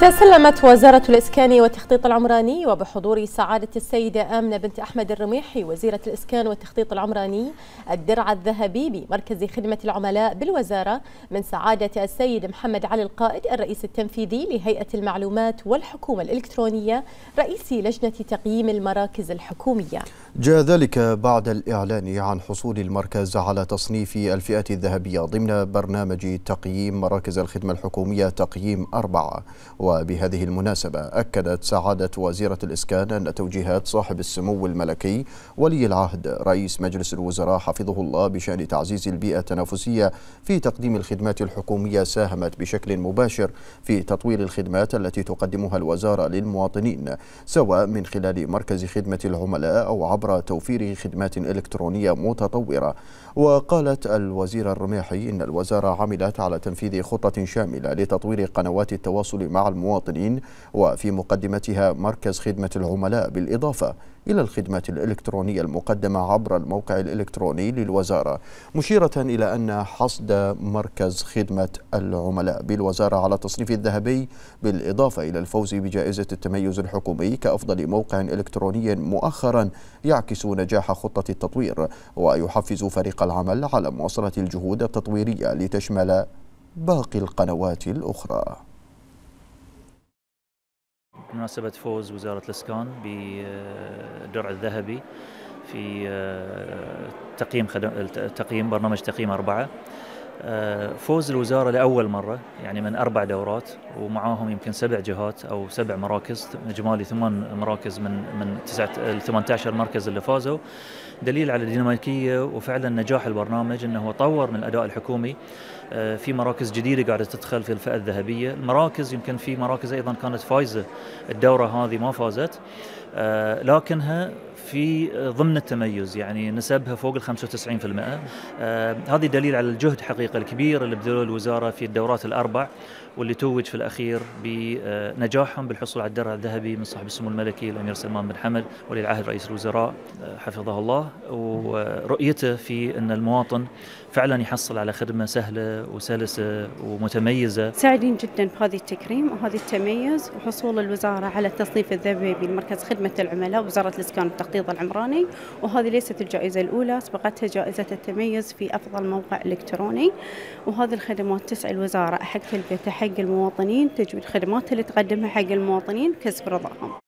تسلمت وزارة الإسكان والتخطيط العمراني وبحضور سعادة السيدة آمنة بنت أحمد الرميحي وزيرة الإسكان والتخطيط العمراني الدرع الذهبي بمركز خدمة العملاء بالوزارة من سعادة السيد محمد علي القائد الرئيس التنفيذي لهيئة المعلومات والحكومة الإلكترونية رئيس لجنة تقييم المراكز الحكومية. جاء ذلك بعد الإعلان عن حصول المركز على تصنيف الفئة الذهبية ضمن برنامج تقييم مراكز الخدمة الحكومية تقييم 4. وبهذه المناسبة أكدت سعادة وزيرة الإسكان أن توجيهات صاحب السمو الملكي ولي العهد رئيس مجلس الوزراء حفظه الله بشأن تعزيز البيئة التنافسية في تقديم الخدمات الحكومية ساهمت بشكل مباشر في تطوير الخدمات التي تقدمها الوزارة للمواطنين، سواء من خلال مركز خدمة العملاء أو عبر توفير خدمات إلكترونية متطورة. وقالت الوزيرة الرميحي إن الوزارة عملت على تنفيذ خطة شاملة لتطوير قنوات التواصل مع المواطنين، وفي مقدمتها مركز خدمة العملاء، بالإضافة إلى الخدمات الإلكترونية المقدمة عبر الموقع الإلكتروني للوزارة، مشيرة إلى أن حصد مركز خدمة العملاء بالوزارة على التصنيف الذهبي بالإضافة إلى الفوز بجائزة التميز الحكومي كأفضل موقع إلكتروني مؤخرا يعكس نجاح خطة التطوير ويحفز فريق العمل على مواصلة الجهود التطويرية لتشمل باقي القنوات الأخرى. بمناسبة فوز وزارة الإسكان بالدرع الذهبي في تقييم برنامج تقييم 4، فوز الوزارة لأول مرة يعني من 4 دورات ومعاهم يمكن 7 جهات أو 7 مراكز، إجمالي 8 مراكز من 18 مركز اللي فازوا، دليل على الديناميكية وفعلا نجاح البرنامج أنه طور من الأداء الحكومي. في مراكز جديدة قاعدة تدخل في الفئة الذهبية، المراكز يمكن في مراكز أيضا كانت فايزة الدورة هذه ما فازت، لكنها في ضمن التميز يعني نسبها فوق 95%. هذه دليل على الجهد حقيقة الكبير اللي بذلوه الوزارة في الدورات ال4 واللي توج في الأخير بنجاحهم بالحصول على الدرع الذهبي من صاحب السمو الملكي الأمير سلمان بن حمد ولي العهد رئيس الوزراء حفظه الله، ورؤيته في أن المواطن فعلا يحصل على خدمة سهلة وسلسة ومتميزة. سعيدين جدا بهذه التكريم وهذه التميز وحصول الوزارة على التصنيف الذهبي لمركز خدمة العملاء وزارة الإسكان والتخطيط العمراني، وهذه ليست الجائزة الأولى، سبقتها جائزة التميز في أفضل موقع إلكتروني. وهذه الخدمات تسعى الوزارة حق تلبيتها حق المواطنين، تجويد الخدمات اللي تقدمها حق المواطنين كسب رضاهم.